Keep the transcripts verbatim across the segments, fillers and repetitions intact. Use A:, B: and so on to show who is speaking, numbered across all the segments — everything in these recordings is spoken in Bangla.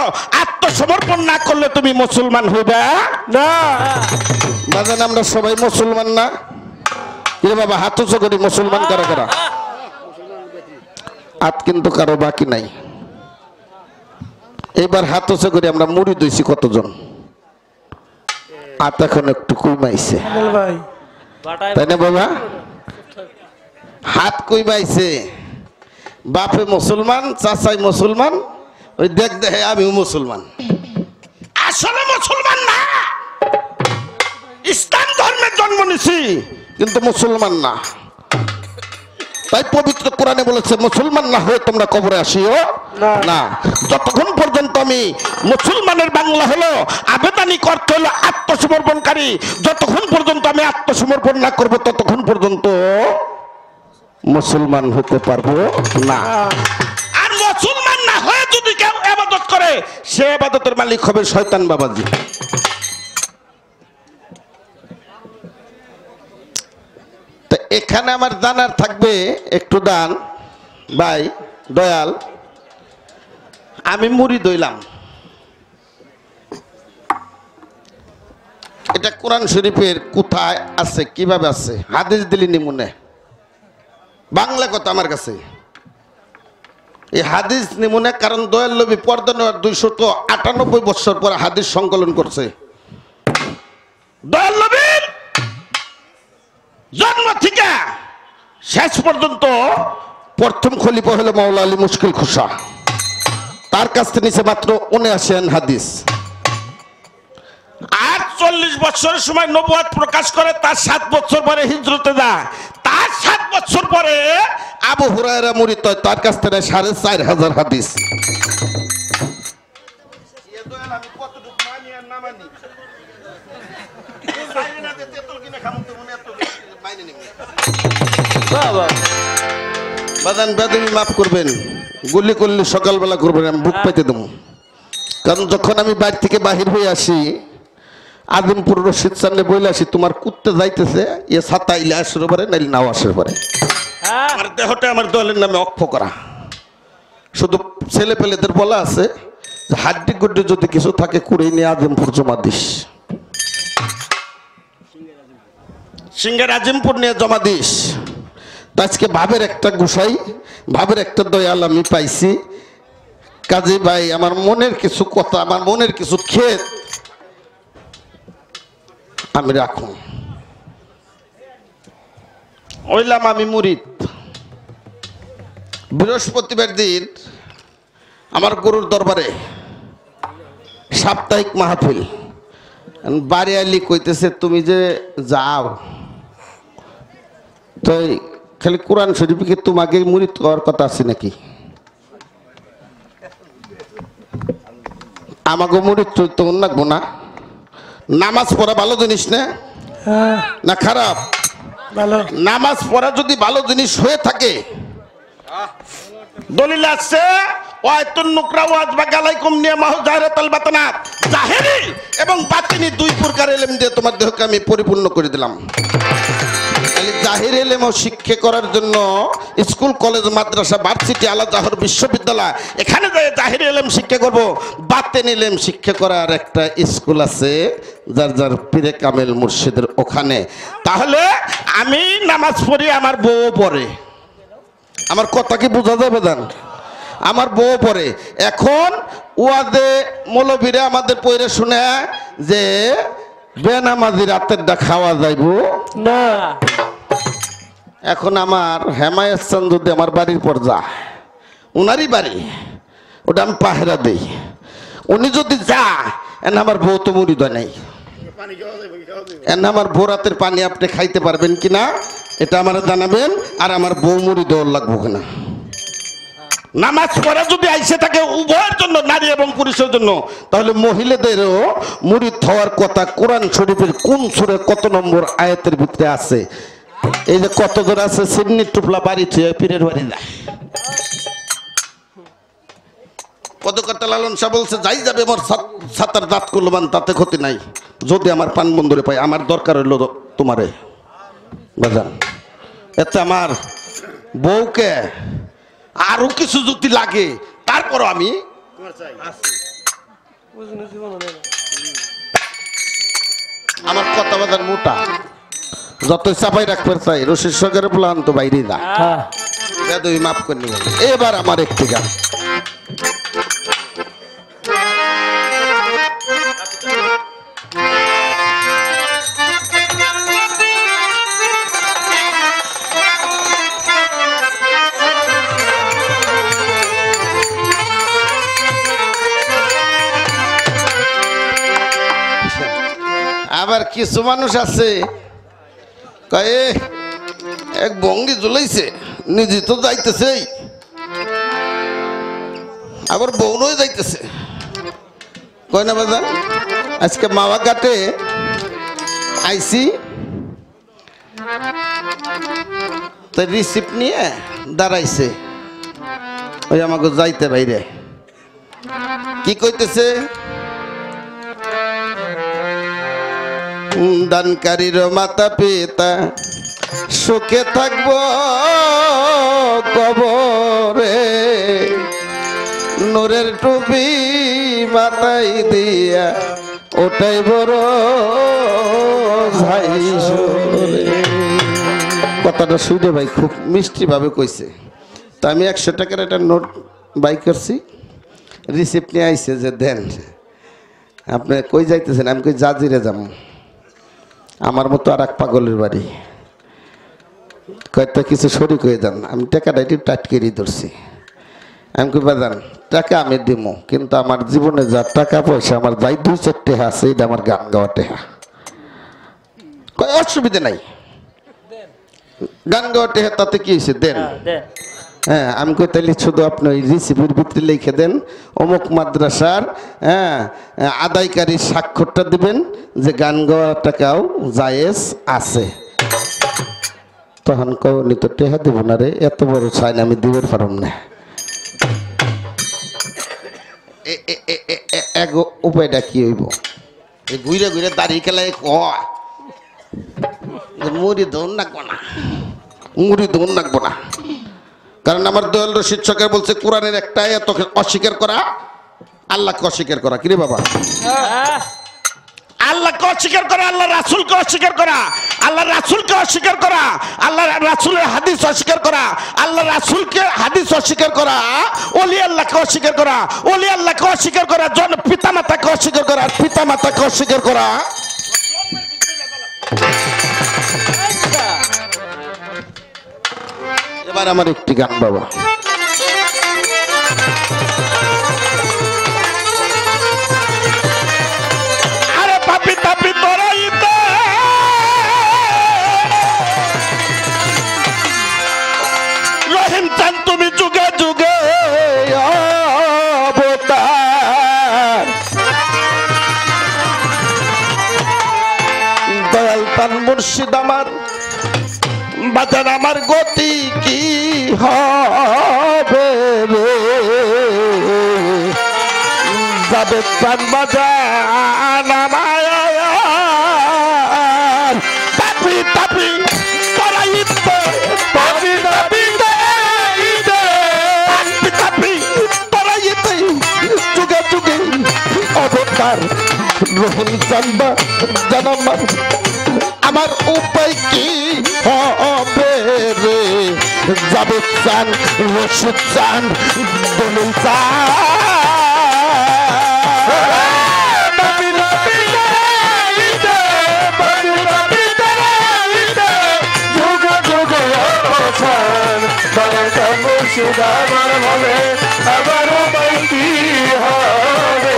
A: আত্মসমর্পণ না করলে তুমি মুসলমান হইবে না। বাজান আমরা সবাই মুসলমান না? এ বাবা হাত উঁচু করি, মুসলমান কারা কারা? হাত কিন্তু কারো বাকি নাই। এবার হাত উঁচু করি, আমরা মুড়ি দইছি কতজন? হাত এখন একটু কমাইছে, তাই না বাবা? হাত কইবাইছে। বাপে মুসলমান, চাচাই মুসলমান, ওই দেখ দেখে আমিও মুসলমান। আসলে মুসলমান না, ইসলাম ধর্মের জন্ম নিছি কিন্তু মুসলমান না। তাই পবিত্র কোরআনে বলেছে মুসলমান না হয়ে তোমরা কবরে আসিও না। যতক্ষণ পর্যন্ত আমি মুসলমানের বাংলা হলো আবেদনিক অর্থ হলো আত্মসমর্পণকারী, যতক্ষণ পর্যন্ত আমি আত্মসমর্পণ না করব ততক্ষণ পর্যন্ত মুসলমান হতে পারবো না। আর মুসলমান না হয়ে যদি কেউ ইবাদত করে সে ইবাদতের মালিক হবে শয়তান বাবাজি। তা এখানে আমার জানার থাকবে একটু দান ভাই দয়াল, আমি মুড়ি দইলাম, এটা কোরআন শরীফের কোথায় আছে, কিভাবে আছে? হাদিস দিলি নিমুনে, বাংলা কথা আমার কাছে এই হাদিস নিমুনে। কারণ দয়াল নবী পর্দা নেওয়ার দুইশত আটানব্বই বছর পরে হাদিস সংকলন করছে। দয়াল নবীর জন্ম থেকে শেষ পর্যন্ত প্রথম খলিফা হলো মাওলা আলী মুশকিল খুশা, তার কাছ থেকে নিচে মাত্র উনআশি হাদিস। আর চল্লিশ বছরের সময় নবুয়ত প্রকাশ করে, তার সাত বছর পরে হিজরতে যায়, তার সাত বছর পরে আবু হুরায়রা মুরিদ হয়, তার কাছ থেকে সাড়ে চার হাজার হাদিস। বাদান বেদবি মাফ করবেন, গুলি করলে সকালবেলা করবেন, আমি বুক পাইতে দেবো। কারণ যখন আমি বাড়ি থেকে বাহির হয়ে আসি, আদিমপুর রশিদ সামনে বইলে আসি তোমার কুত্তে যাইতেছে, এ ছাতা ইলে আসতে পারে নাইলে নাও আসতে পারে। আমার দেহটা আমার দলের নামে অক্ষ করা। শুধু ছেলে পেলেদের বলা আছে যে হাড্ডি গুড্ডি যদি কিছু থাকে কুড়িয়ে নিয়ে আদিমপুর জমা দিস, সিংহের আজিমপুর নিয়ে জমা দিস। তো আজকে ভাবের একটা গোসাই, ভাবের একটা দয়াল আমি পাইছি। কাজী ভাই আমার মনের কিছু কথা, আমার মনের কিছু ক্ষেত আমি রাখুন। ওইলাম আমি মুরিদ। বৃহস্পতিবার দিন আমার গুরুর দরবারে সাপ্তাহিক মাহফিল। বাড়ি আলি কইতেছে তুমি যে যাও, তো খালি কোরআন শরীফকে তোমাকে মুরিদ করার কথা আছে নাকি? আমাকে মুরিদ তো লাগবো না? নামাজ পড়া ভালো জিনিস না, না খারাপ? ভালো। নামাজ পড়া যদি ভালো জিনিস হয়ে থাকে, দলিল আছে ওয়াইতুন নুকরা ওয়াজ বাগালাইকুম নিয়ামাহু জাহিরাতাল বাতনাত, জাহেরি এবং বাতিনি দুই প্রকার ইলম দিয়ে তোমার দেহকে আমি পরিপূর্ণ করে দিলাম। খালি জাহির ইলম শিক্ষা করার জন্য স্কুল কলেজ মাদ্রাসা ভার্সিটি আলাদাহর বিশ্ববিদ্যালয় এখানে যায় জাহির ইলম শিক্ষা করব, বাতিনি ইলম শিক্ষা করার একটা স্কুল আছে যার যার পীরে কামেল মুর্শিদের ওখানে। তাহলে আমি নামাজ পড়ি, আমার বউ পড়ে, আমার কথা কি বোঝা যাবে? জান আমার বউ পড়ে। এখন ওয়াদে মৌলবীরা আমাদের পয়রে শুনে যে বেনামাজি রাতেরটা খাওয়া যাইব না। এখন আমার হেমায়তসান যদি আমার বাড়ির পর যা, উনারই বাড়ি, ওটা আমি পাহেরা দেই, উনি যদি যা এন আমার বউ তো মুড়ি দেয় নাই, এন আমার বউ রাতের পানি আপনি খাইতে পারবেন কিনা এটা আমার জানাবেন, আর আমার বউ মুড়ি দেওয়ার লাগবো কিনা। নামাজ পড়া যদি আইসে থাকে উভয়ের জন্য, নারী এবং পুরুষের জন্য, তাহলে মহিলাদেরও মুরিদ হওয়ার কথা কোরআন শরীফের কোন সূরা কত নম্বর আয়াতের ভিতরে আছে? এই যে কত জন আছে সিন্নি টুপলা বাড়ি থেকে পীরের বাড়ি যায়। পদকর্তা লালন শাহ বলছে যাই যাবে আমার সাতার দাঁত করলবান তাতে ক্ষতি নাই, যদি আমার পান বন্ধুরে পাই, আমার দরকার হইল তোমারে বাজান। এতে আমার বউকে আরো কিছু যদি লাগে তারপরও আমি আমার কথা বাজার মোটা যতই চাপাই রাখবে চাই রশিদ সরকারের প্লান তো বাইরে না তুই মাফ করে নিবেন এবার আমার একটি গান আবার কিছু মানুষ আছে কয়ে এক বঙ্গি জ্বলাইছে নিজে তো যাইতেছে আবার বউনই যাইতেছে কয় না বাজার আজকে মাওয়া ঘাটে আইসি তো রিসিপ্ট নিয়ে দাঁড়াইছে ওই আমাকে যাইতে বাইরে কি কইতেছে দানকারীর মাতা পিতা সুখে থাকব কবরে নূরের টুপি মাথায় দিয়া ওটাই বড় কথাটা শুনে ভাই খুব মিষ্টি ভাবে কইছে তা আমি একশো টাকার একটা নোট বাই করছি রিসিপ্ট নিয়ে আইছে যে দেন আপনি কই যাইতেছেন আমি কই জাজিরে যাম আমার মতো আর এক পাগলের বাড়ি কয়েকটা কিছু শরিক হয়ে যান আমি টাকাটা একটু টাইট করে ধরছি আমি কই বাজান টাকা আমি দিব কিন্তু আমার জীবনে যা টাকা পয়সা আমার যাই দুই চারটে আছে এটা আমার গান গাওয়া টেহা কয় অসুবিধা নাই গান গাওয়া টেহা তাতে কি হয়েছে দেন হ্যাঁ আমি কই তাহলে শুধু আপনি ওই রিসিপির ভিতরে লিখে দেন অমুক মাদ্রাসার হ্যাঁ আদায়কারী স্বাক্ষরটা দিবেন যে গান গাওয়ার টাকাও জায়েজ আছে তখন কওনি তো টেহা দিব না রে এত বড় চাই না আমি দিবের পারম না এক উপায়টা কি হইব এই ঘুরে ঘুরে দাঁড়িয়ে খেলায় কয় মুড়ি দৌড় নাকবো না মুড়ি দৌড় নাকবো না কারণ আমার দয়াল রশিদ সরকার বলছে কোরআনের একটা আয়াত অস্বীকার করা আল্লাহকে অস্বীকার করা কি রে বাবা আল্লাহকে অস্বীকার করা আল্লাহ রাসূলকে অস্বীকার করা আল্লাহ রাসূলকে অস্বীকার করা আল্লাহ রাসূলের হাদিস অস্বীকার করা আল্লাহ রাসূলকে হাদিস অস্বীকার করা ওলি আল্লাহকে অস্বীকার করা ওলি আল্লাহকে অস্বীকার করা জন পিতামাতাকে অস্বীকার করা পিতামাতাকে অস্বীকার করা এবার আমার একটি গান বাবা আরে পাপি তাপি তোরাইতে রহিম চান তুমি যুগে যুগে অবতার দয়াল তান মুর্শিদ আমার বাজার আমার গতি কি হবে রে যাবে প্রাণ বাজার আমার তাপি তাপি তোরাইতে তাপি তাপি তাপি তাপি তোরাইতে যুগে যুগে অবতার রহিম চান্দা জানামার আমার উপায় কি হবে রে যাবে চান রশিদ চান দলিল আমার উপায় কি হবে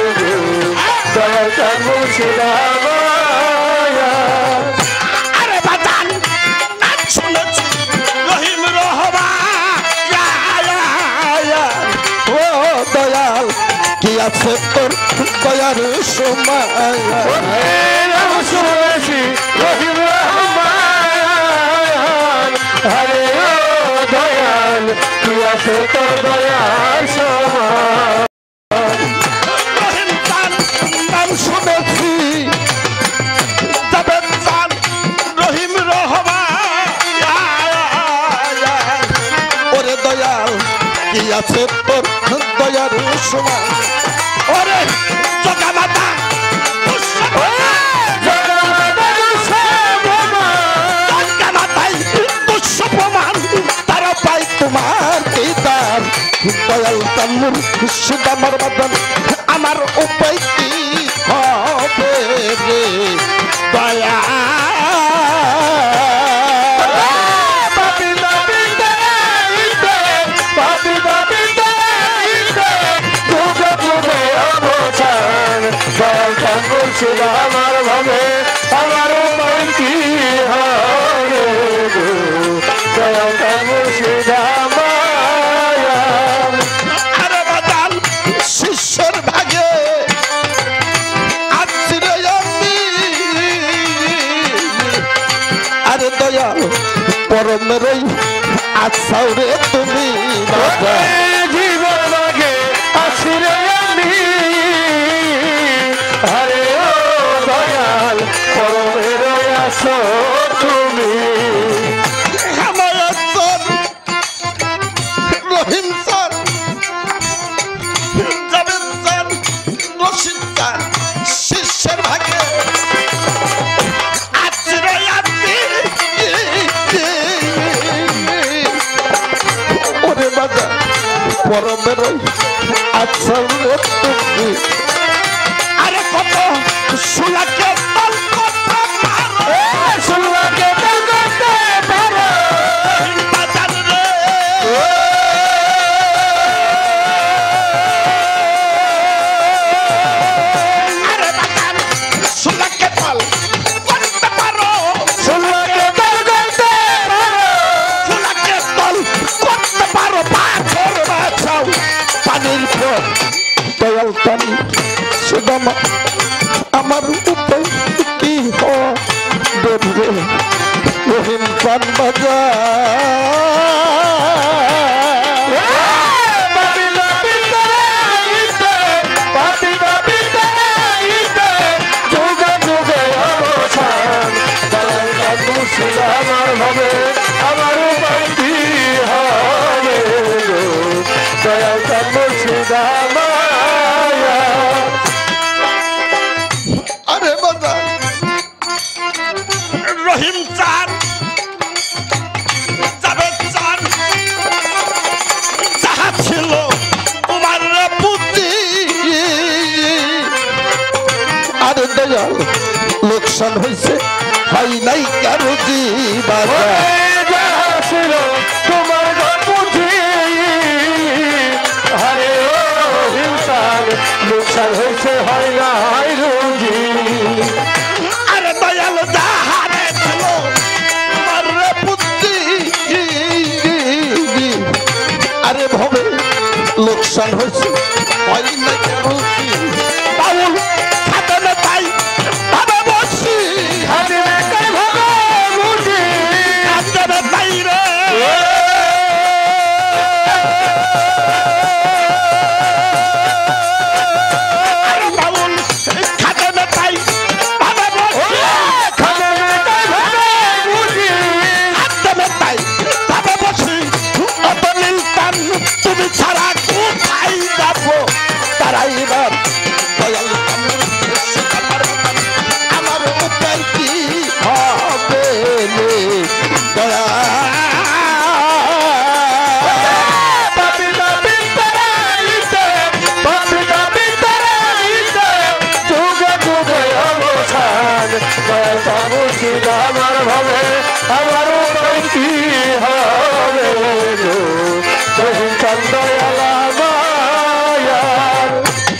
A: আছে তোর দয়ার সময় হরে দয়াল কি আছে তোর দয়ার সময় নাম শুনেছি তবে রহিম রহমান ওরে দয়াল কি আছে তোর দয়ার সময় ওরে মুর্শিদ আমার বাদন আমার উপায় কি হবে রে দয়া
B: মুর্শিদ আমার ভাবে আমার উপায় কি হবে দয়াল মুর্শিদ
A: আরে বাদাল শিষ্যর ভাগে আছিরে আমি আরে দয়াল পরমের আছাও রে তুমি বাবা
B: জীবন ভাগে আছিরে আমি আরে ও দয়াল পরমের আছো তুমি
A: আমার sir Rahim sir Javed sir Rashid sir শিষ্যের ভাগে আছরে আমি ওরে বাবা পরমের আছাও রে তুমি আরে কত সুলাকে তল কত পারো
B: সুলাকে তল করতে পারো
A: বাজার রে আরে বাজার সুলাকে তল করতে পারো
B: সুলাকে তল করতে পারো
A: সুলাকে তল করতে পারো পাথর বাছাও পানির পর দয়াল পানি সুদামা আমার উপায় কি হবে রে রহিম পান
B: আমার ভাবে আমার উপায় কি হবে দয়াল মুর্শিদ
A: আরে বাবা রহিম চান জাবেদ চান যাহা ছিল তোমার পুঁজি আরে দয়াল লোকসান হয়েছে হয় নাই কারো জীবাবা
B: যাহা ছিল তোমার পুঁজি আরে ও হিংসার লোকসান হয়েছে হয় না হয় রুজি
A: আরে দয়াল যাহারে ছিল তোমার পুঁজি আরে ভবে লোকসান হয়েছে হয় নাই কারো বাউল খাতে না তাই ভাবে বসি
B: হাতে মেকাই ভাবে মুজি
A: খাতে না তাই রে আরে বাউল খাতে না তাই ভাবে বসি
B: খাতে মেকাই ভাবে মুজি
A: খাতে না তাই ভাবে বসি অত নীল টান তুমি ছাড়া কোথায় যাবো তারাই এবার দয়াল আমার উপায় কি হবে রে দয়া
B: পাপিতা পিতরাইতে পাপিতা পিতরাইতে যুগে যুগে অবসান দয়াল মুর্শিদ আমার ভাবে আমার উপায় কি হবে রহিম চাঁদ দয়াল মায়ার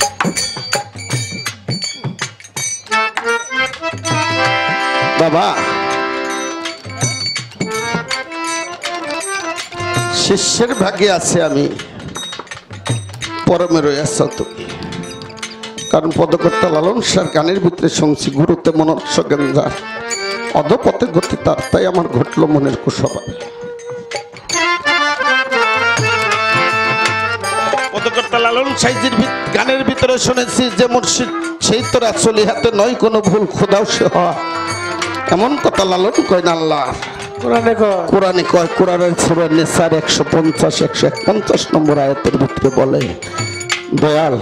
A: বাবা শিষ্যের ভাগে আছে আমি পরমে রয়েছ তুমি কারণ পদকর্তা লালন সার গানের ভিতরে শুনছি গুরুতে মনস্য গঞ্জার অধপথে গতি তার তাই আমার ঘটল মনের কুসভাবে পদকর্তা লালন সাইজির গানের ভিতরে শুনেছি যে মুর্শিদ সেই তোরা চলি হাতে নয় কোনো ভুল খোদাও সে হওয়া এমন কথা লালন কয় না আল্লাহ
B: কোরআনে কয়
A: কোরআনে কয় কোরআনের সূরা নিসার একশো পঞ্চাশ একশো একপঞ্চাশ নম্বর আয়াতের ভিতরে বলে দয়াল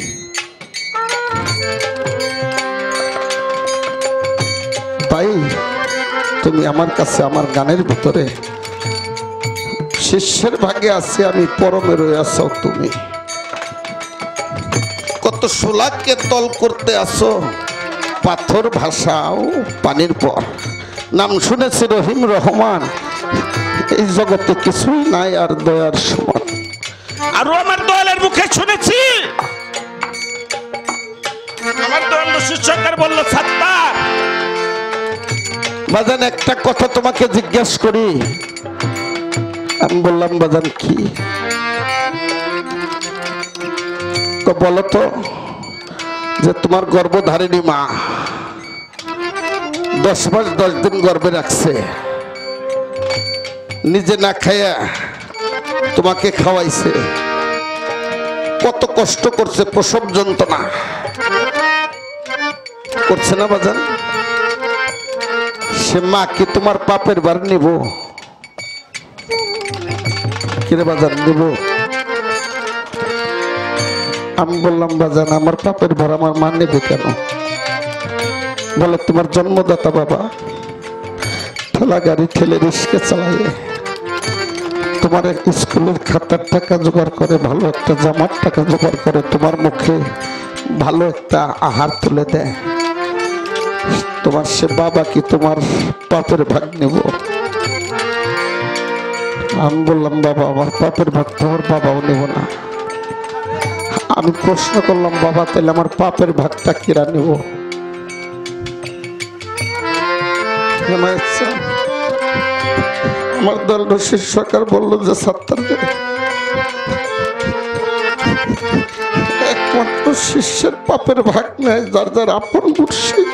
A: তাই তুমি আমার কাছে আমার গানের ভিতরে শিষ্যের ভাগে আছে আমি পরমে রয়েছ তুমি কত সোলাকে তল করতে আসো, পাথর ভাষাও পানির পর। নাম শুনেছি রহিম রহমান, এই জগতে কিছুই নাই আর দয়ার সমান। আরো আমার দয়ালের মুখে শুনেছি, আমার দয়াল রশিদ সরকার বলল, সাত্তার বাজান একটা কথা তোমাকে জিজ্ঞেস করি। আমি বললাম বাজান কি? তো বলো তো, যে তোমার গর্ভধারিণী মা দশ মাস দশ দিন গর্ভে রাখছে, নিজে না খাইয়া তোমাকে খাওয়াইছে, কত কষ্ট করছে, প্রসব যন্ত্রণা করছে না বাজান? সে মা কি তোমার পাপের ভার নিব? কিরে বাজান নিব? আমি বললাম বাজান আমার পাপের ভার আমার মা নেবে কেন? বলে তোমার জন্মদাতা বাবা ঠেলা গাড়ি ঠেলে রিস্কে চালাইয়ে তোমার স্কুলের খাতার টাকা জোগাড় করে, ভালো একটা জামার টাকা জোগাড় করে, তোমার মুখে ভালো একটা আহার তুলে দেয়। তোমার সে বাবা কি তোমার পাপের ভাগ নেব? আমি বললাম বাবা আমার পাপের ভাগ তোমার বাবাও নেব না। আমি প্রশ্ন করলাম বাবা তাহলে আমার পাপের ভাগটা কিরা নেব? আমার দল রশিদ সরকার বললো যে সাত্তারকে একমাত্র শিষ্যের পাপের ভাগ নেয় যার যার আপন মুর্শিদ।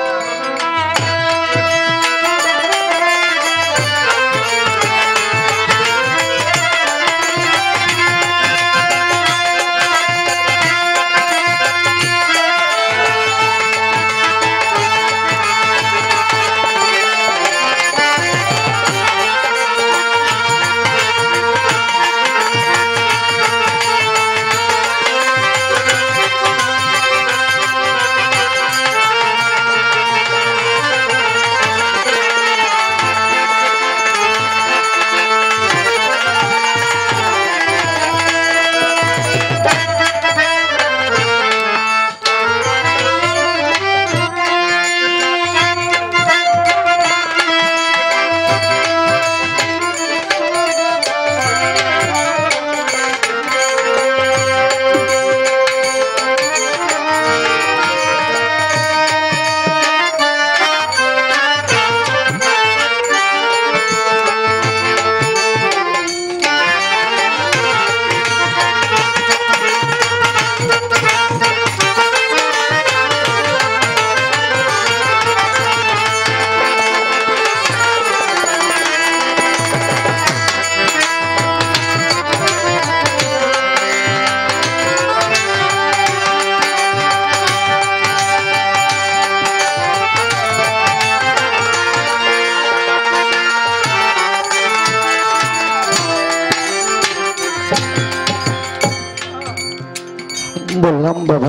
A: বললাম বাবা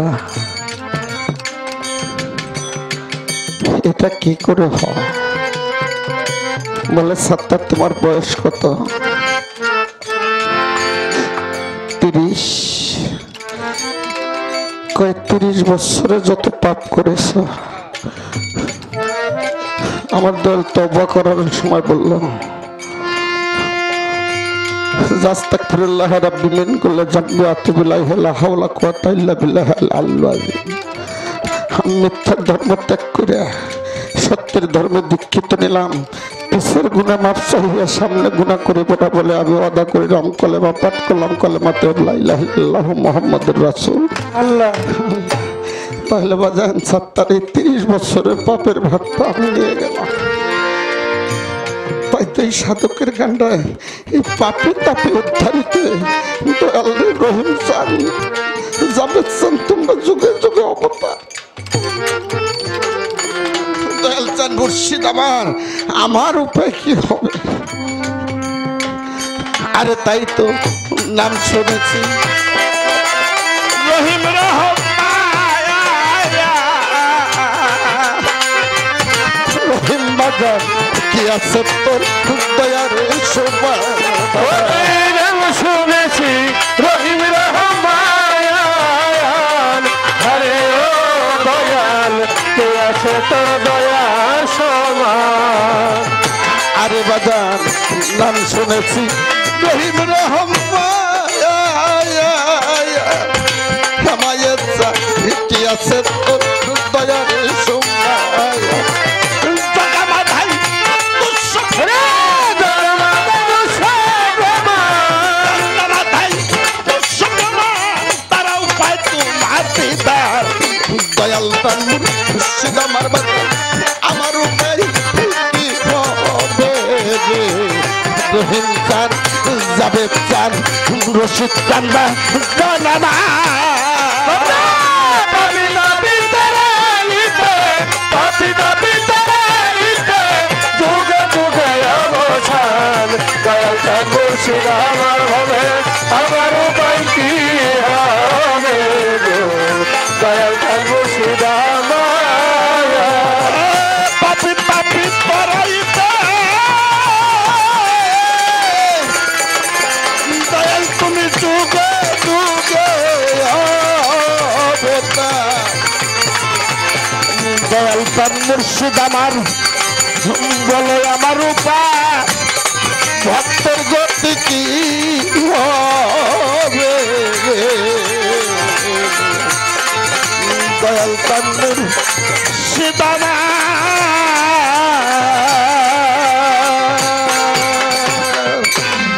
A: এটা কি করে হয়? বলে সাত্তার তোমার বয়স কত? তিরিশ। কয় তিরিশ বছরে যত পাপ করেছ? আমার দল তওবা করার সময় বলল আস্তাগফিরুল্লাহ রাব্বি মিন কুল্লি যামবি ওয়া আতুবু ইলাইহি লা হাওলা কুওয়াতা ইল্লা বিল্লাহিল আলিয়্যিল আযীম। আমি মিথ্যার ধর্ম ত্যাগ করে সত্যের ধর্মে দীক্ষিত নিলাম। পিছের গুনাহ মাফ চাইয়া সামনে গুনাহ করে বটা বলে আমি ওয়াদা করিলাম, কলেমা পাঠ করলাম, কলেমাতে লা ইলাহা ইল্লাল্লাহু মুহাম্মাদুর রাসূল আল্লাহ। তাহলে বাজান সাত্তার এই তিরিশ বছরের পাপের ভাগটা আমি নিয়ে গেলাম। তাই তো এই সাধকের গান্ডায় এই পাপে তাপে উদ্ধারিত দয়াল রহিম চান জাবেদ চান তোমরা যুগে যুগে অবতার। দয়াল চান মুর্শিদ আমার, আমার উপায় কি হবে? আরে তাই তো নাম শুনেছি রহিম রহমান, রহিম বাজার কি আছে তোর দয়ার শোভা? শুনেছি রহিম রহমান
B: আছে তোর দয়ার সমান।
A: আরে বাজান নাম শুনেছি রহিম রহমান কামায়ের চাকরি আছে তোর দয়ার সমান। টাকা মাথায়
B: রে
A: দয়াল তান্নুর খুশিদ আমার বাবা আমার উপায় কি হবে রে। রহিম চান জাবেদ চান রশিদ চান বা জানা
B: যুগে যুগে অবসান দয়াল চান মুর্শিদ আমার হবে আমার উপায় কি হবে গো। দয়াল চান মুর্শিদ আমার
A: পাপি পাপি পরাইতে দয়াল তুমি যুগে যুগে অবতা। দয়াল তার মুর্শিদ আমার বলে আমার উপায় ভক্তের গতি কি